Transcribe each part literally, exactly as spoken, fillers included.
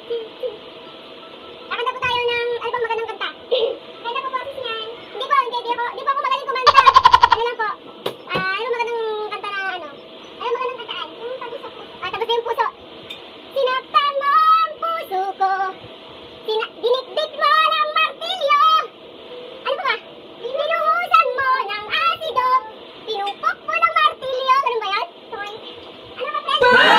Kakanta po tayo ng ano bang magandang kanta. Kanta po po sis yan. Hindi po, hindi, hindi po, hindi po ako magaling kumanta. Ano lang po. Ah, ano magandang kanta na ano? Ano magandang kantaan? Yung tagos sa puso. Ah, tagos na yung puso. Sinaktan mo ang puso ko. Sina dinikdik mo ng martilyo. Ano pa ba? Binuhusan mo ng asido. Pinupok mo ng martilyo. Ganun ba yan? Sorry. Ano ba, friend?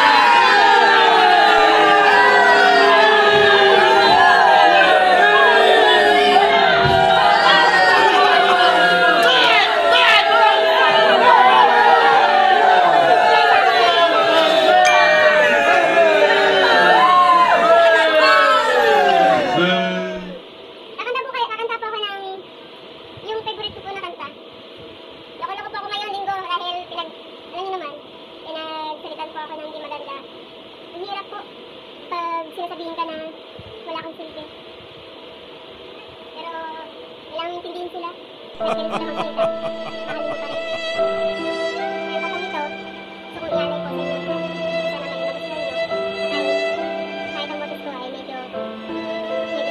Sinasabihin ka na wala kang silbi. Pero, kailangan intindihin sila. Kailangan sila magsalita. Mahalin mo pa rin. Kaya pa kami ito, gusto kong ialay po sa inyo. Sana maging magustuhan nyo. Kahit, kahit ang boses ko ay medyo, medyo,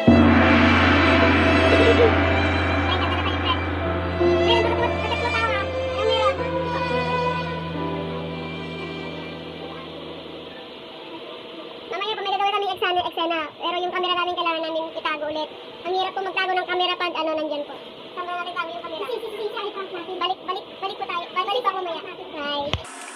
ay, kanta na tayo, friend. Friend, tukat mo tawa. Ang meron. Mamaya pa may gagawin kami eksena, eksena. Pero yung camera namin kailangan namin itago ulit. Ang hirap po magtago ng camera pag ano nandyan po. Saan ba natin tago yung camera? Balik, balik, balik po tayo. Balik pa mamaya. Bye.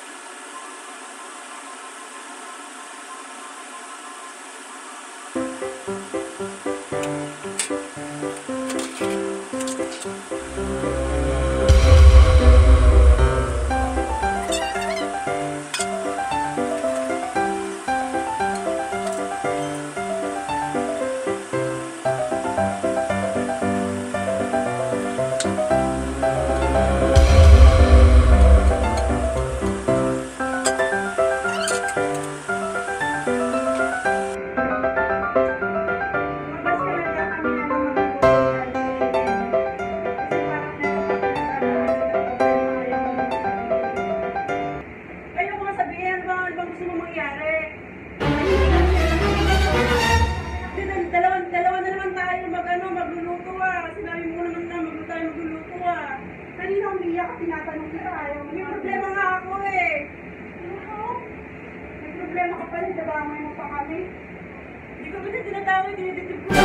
Tinatanong kita, ayaw mo. May problema nga ako eh. Ano? May problema ka pa rin, dadamay mo pa kami. Hindi ko kasi tinatawag, diniditib ko.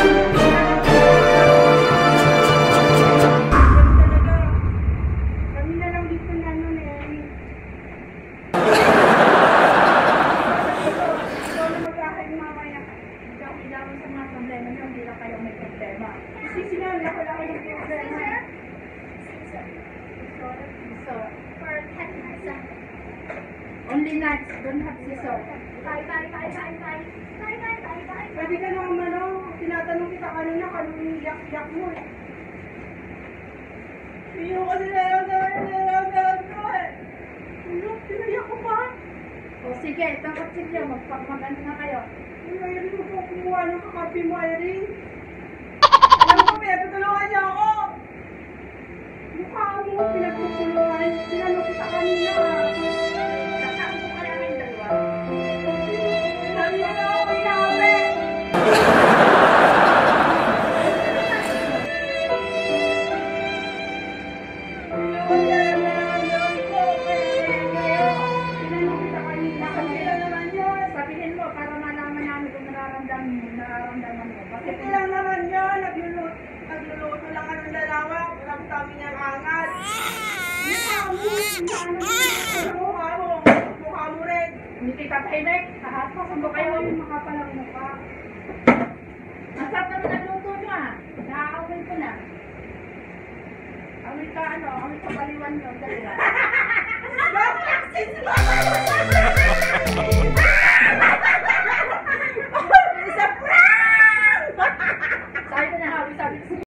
Talaga. Kami na lang dito na ano eh. Ikaw na mag-ahay mamaya. Hindi ako kailangan sa mga problema niyo, hindi lang kayo may problema. Kasi sinali ako lang kayo may problema. So, for ten minutes. Only nuts, don't have scissor. Bye, bye, bye, bye, bye. Bye, bye, bye, bye. Pwede ka naman, ano, tinatanong kita kanina, kanong iyak-iyak mo eh. Hindi mo kasi nararamdaman ko eh. Ano, tinayak ko pa. O sige, tangkat sige, magpapagano na kayo. Ngayon mo po kumuha ng kakapi mo, Irene. Alam mo, pinatutulungan niya ako. Mukha mo, pinagtutulungan. Sinanong kita kanina. Sasaan ko kaya kayong dalawa? Sabi na ako, inawi. Sinanong kita kanina. Sabihin naman yun. Sabihin mo, para malaman namin kung nararamdaman mo. Kasi lang naman yun. Nagluluto lang ka ng dalawa. Walang kami niyang angat. Mukha mo. Mukha mo. Mukha mo rin. Hindi kita tahimik. Hahapasan mo kayo yung makapalang mukha. Ang sarap naman ang luto nyo ah. Nakakawin ko na. Awit ka ano, awit ka baliwan nyo. Dali lang.